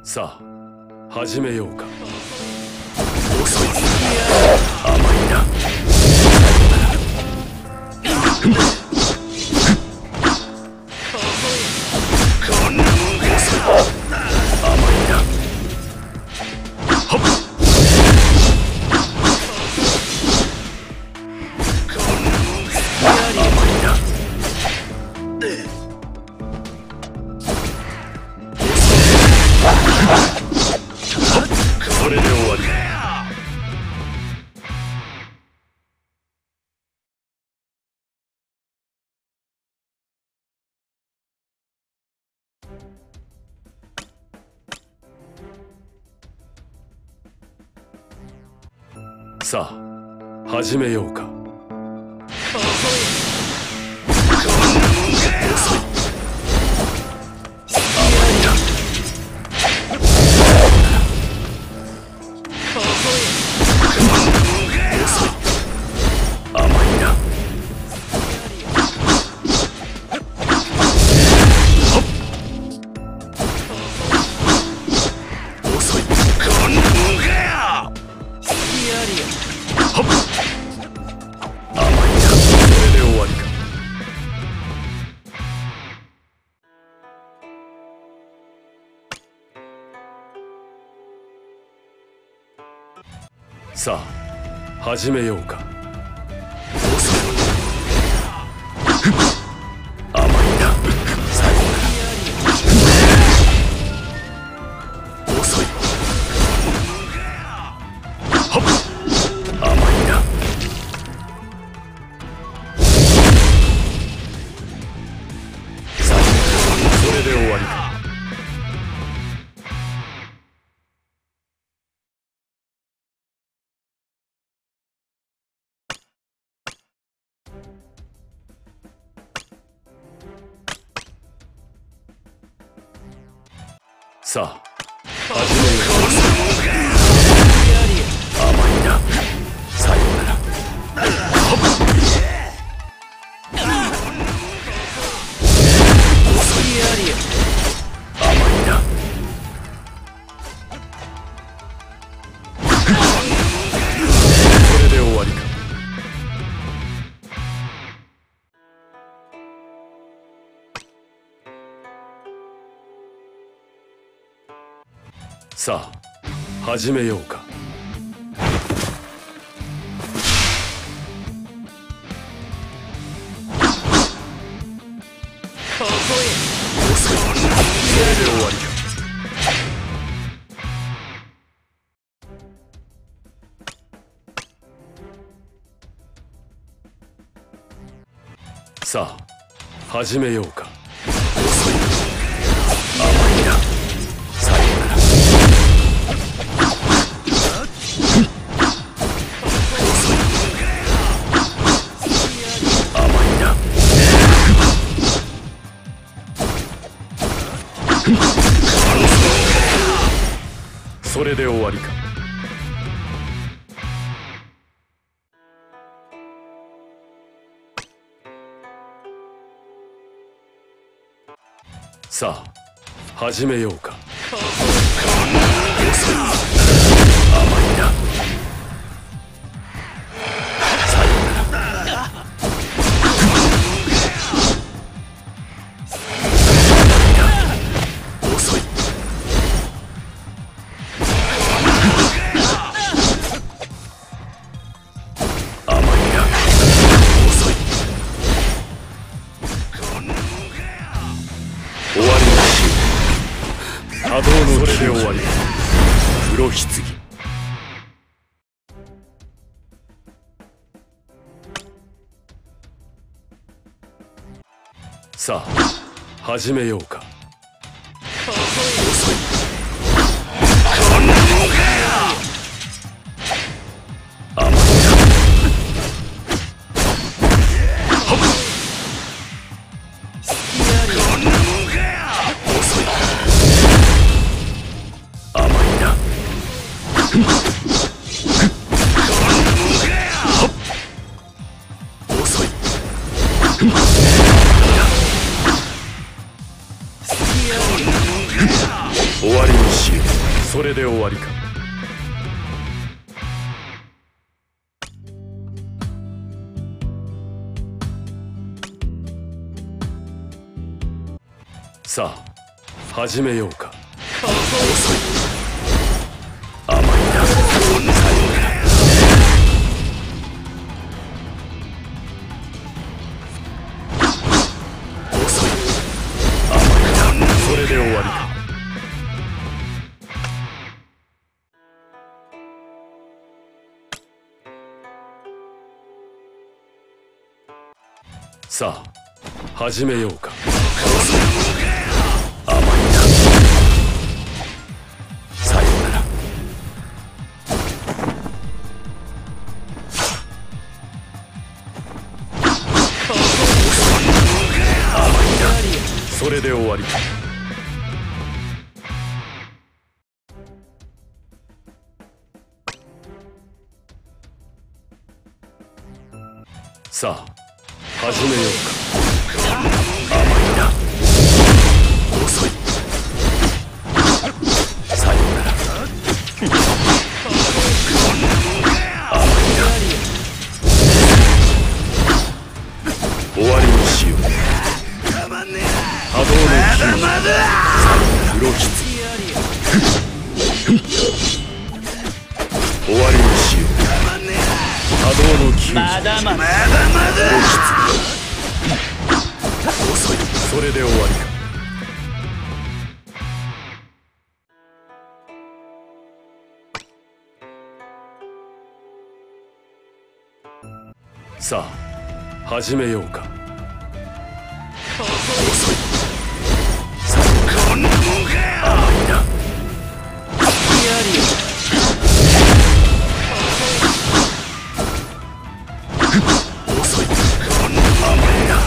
さあ始めようか。遅い。甘いな。こんなもんか。甘いな。はっ。こんなもんか。甘いな。それで終わりだ。さあ始めようか。さあ始めようか。甘いな。最後だ。遅い。はっ。甘いな。最後だ。それで終わりか。さあ始めよう。甘いな。さようなら。遅い。甘いな。それで終わりか。さあ始めようか。遅い。それで終わりか。さあ始めようか。遅い。甘いな。さようなら。それで終わりか。さあ始めようか。遅い。甘いな。さようなら。遅い。波動のそれで終わり。黒棺。さあ始めようか。遅い。こんなもんか。甘いな。はっ。こんなもんか。遅い。甘いな。遅い。甘いな。 終わりにしよう。それで終わりか。さあ始めようか。遅い。甘いな。さようなら。遅い。甘いな。それで終わりか。さあ始めようか。甘いな。さようなら。甘いな。それで終わりか。さあ始めようか。甘いな。遅い。さようなら。甘いな。終わりにしよう。波動の球児黒狐。終わりにしよう。波動の球児黒狐。遅い。それで終わりか。さあ始めようか。遅い。さあこんなもんかよ。甘いな。遅い。甘いな。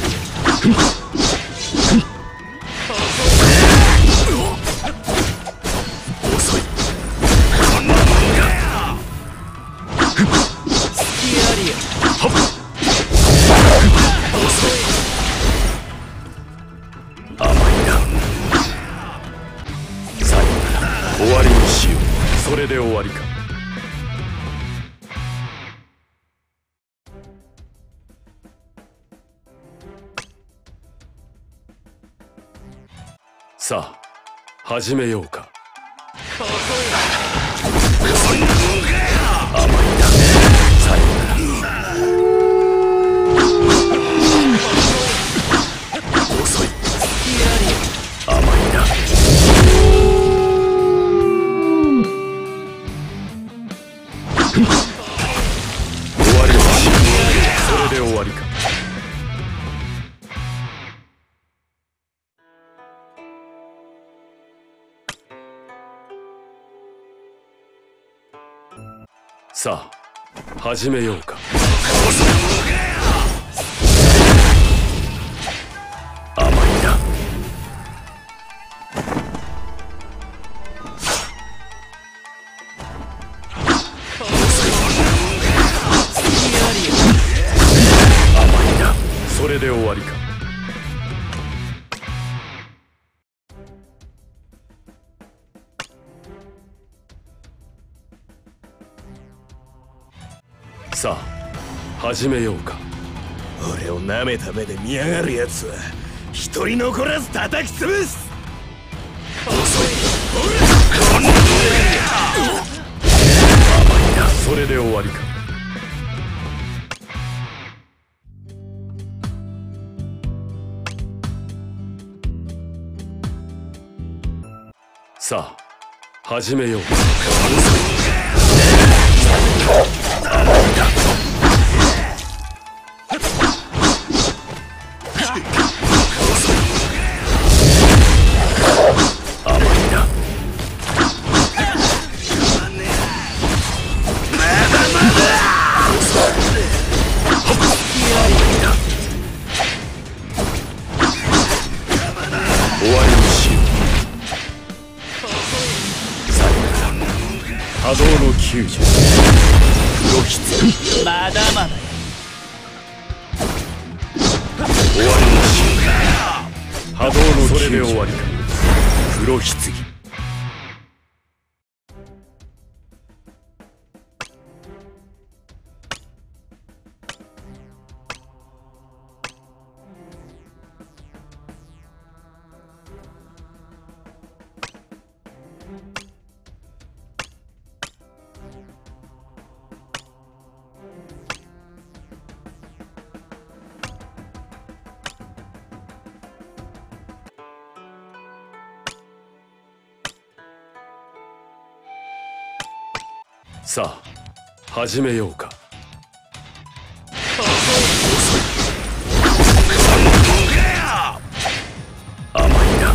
遅い。こんなもんかよ。はっ。遅い。甘いな。さようなら。終わりにしよう。それで終わりか。さあ始めようか。遅い。甘いな。さようなら。遅い。甘いな。終わりにしよう。それで終わりか。さあ始めようか。甘いな。甘いな。それで終わりか。さあ始めようか。 俺を舐めた目で見やがるやつは一人残らず叩き潰す。 遅い。甘いな。それで終わりか。さあ始めようか。甘いな。甘いな。終わりにしよう。さよなら。波動の救助黒狐。 まだまだ終わりにしよう。波動のそれで終わりか。黒棺。 さあ始めようか。甘いな。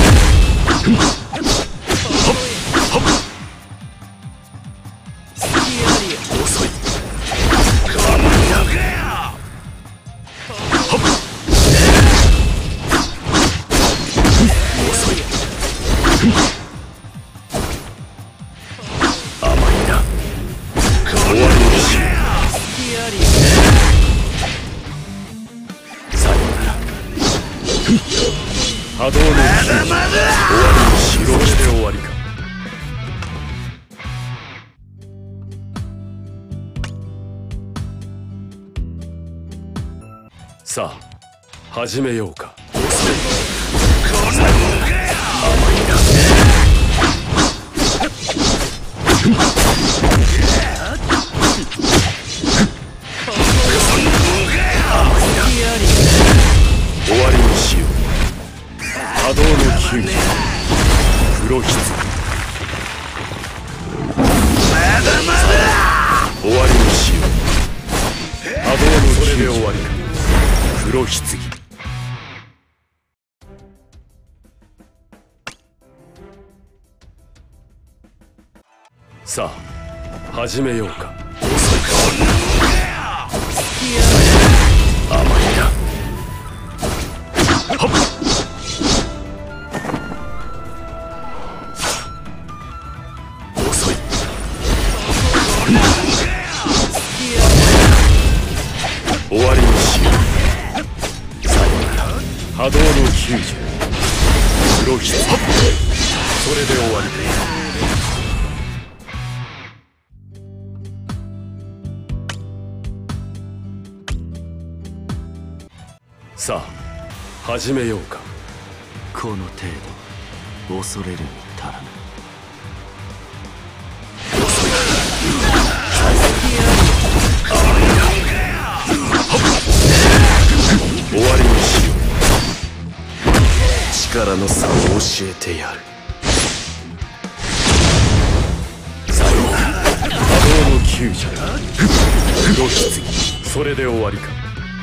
遅い。甘いな。遅い。甘いな。終わりにしよう。さよなら。波動の終わりにしよう。これで終わりか。さあ始めようか。終わりにしよう。波動の球児黒羊。終わりにしよう。波動のそれで終わりか。黒羊。さあ始めようか。甘いな。はっ。遅い。終わりにしよう。さよなら。波動の球児黒羊。それで終わりだ。さあ始めようか。 この程度恐れるに足らぬ。 終わりにしよう。力の差を教えてやる。 さよなら。波動の球児黒羊。それで終わりか。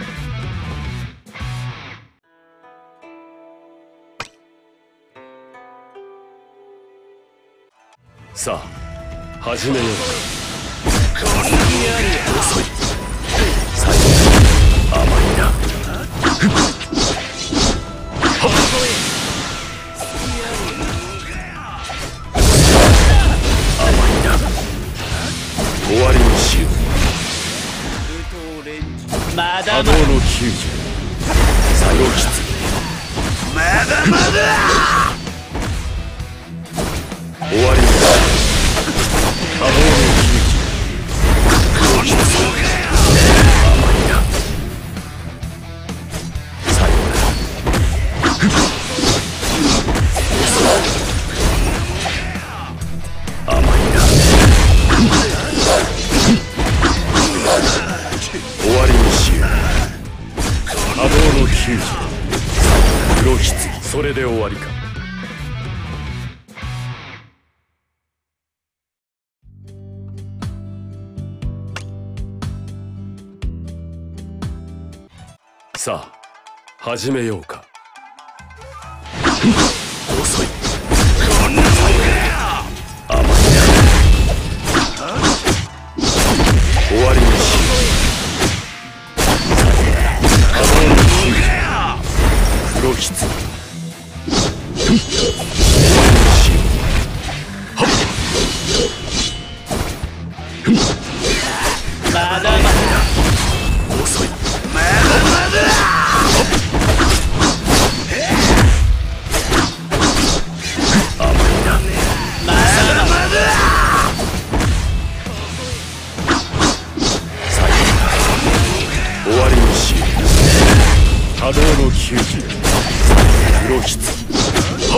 さあ始めようか。遅い。さよなら。甘いな。甘いな。終わりにしよう。波動の球児黒羊。 まだまだ。 終わりにしよう。波動の球児黒羊。甘いな。さよなら。甘いな。終わりにしよう。波動の球児黒羊。それで終わりか。さあ始めようか。遅い。甘いな。終わりにしよう。波動の球児黒羊。終わりにしよう。はっ。まだまだ。遅い。まだまだ。甘いな。まだまだ。さよなら。終わりにしよう。波動の球児黒羊。はっ。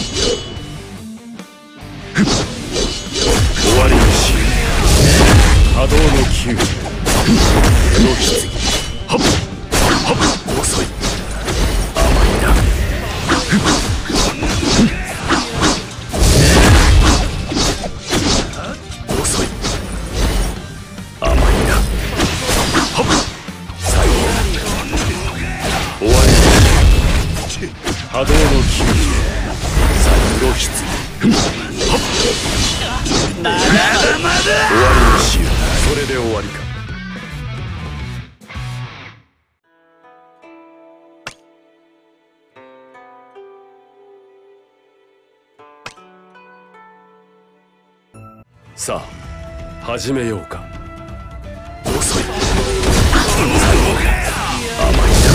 終わりにしよう。波動の球児黒羊。はっ。遅い。甘いな。遅い。 まだまだ終わりにしよう。それで終わりか。さあ始めようか。遅い。甘いな。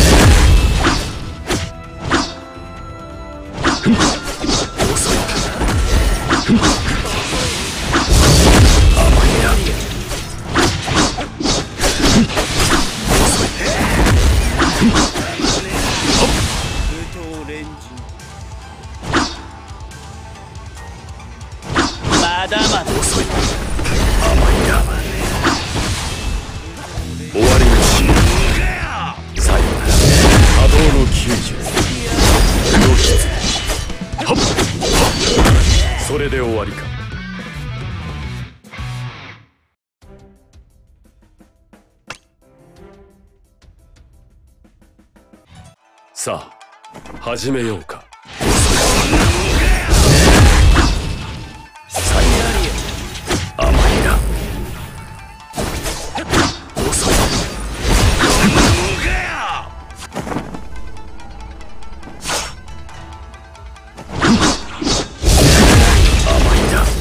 遅い。甘いな。遅い。 まだまだ遅い。甘いな。終わりにしよう。さよなら。波動の90。露出。はっはっ。それで終わりか。さあ始めようか。さよなら。甘いな。遅い。甘いな。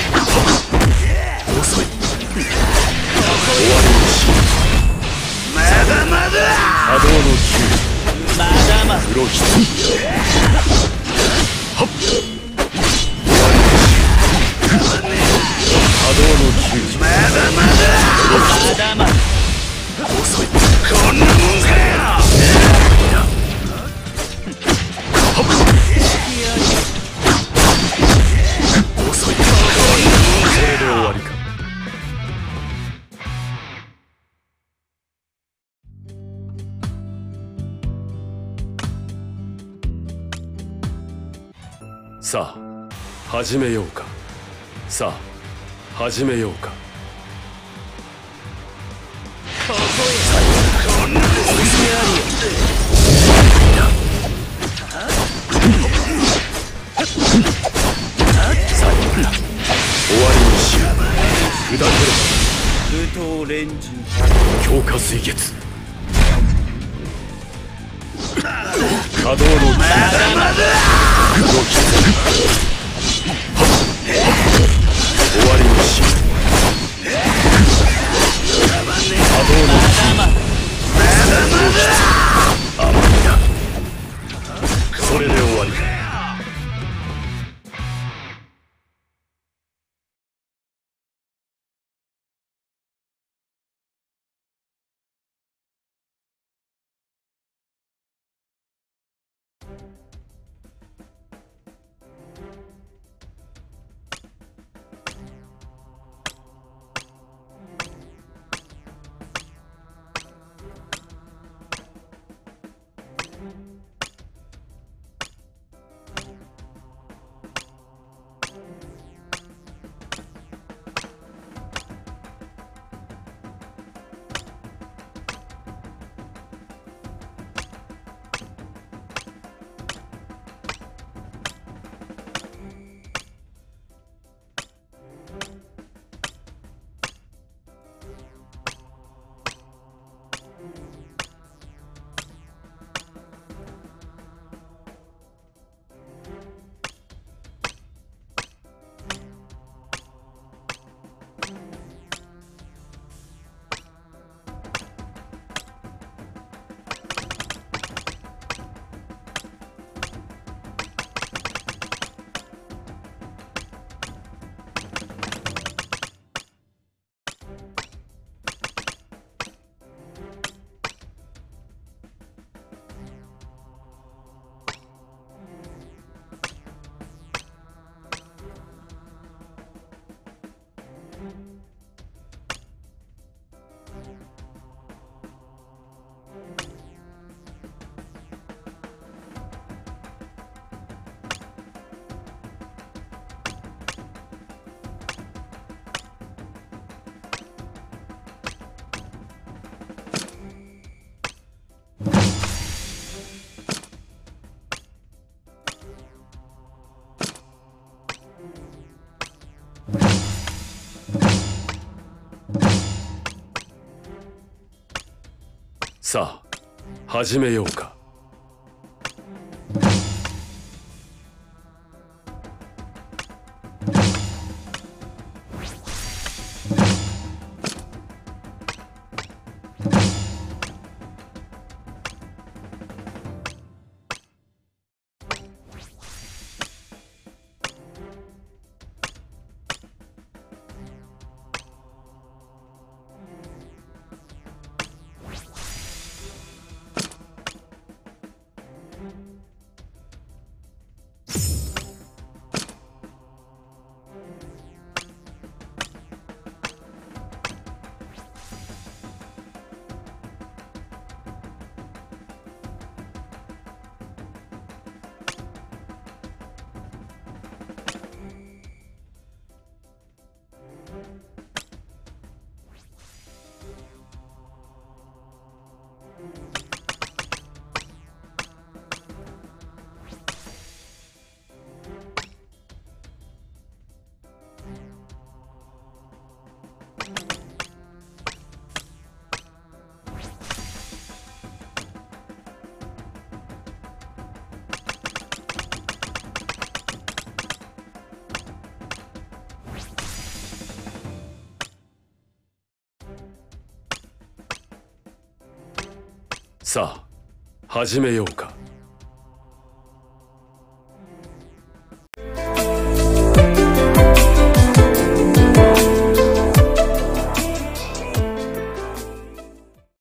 遅い。終わりにしよう。 まだまだ波動の90。 まだまだ黒ひつ。はっ。波動の90。 まだまだ遅い。 こんなもんかよ。 甘いな。はっ。遅い。それで終わりか。さあ始めようか。さあ始めようか。 ここへこんなもんさよなら。終わりにしよう。砕けろ。 武闘連人強化水月。波動のまだまだ黒ひつ。終わりにしよう。波動の黒ひつ。甘いな。それで終わりか。 さあ始めようか。さあ始めようか。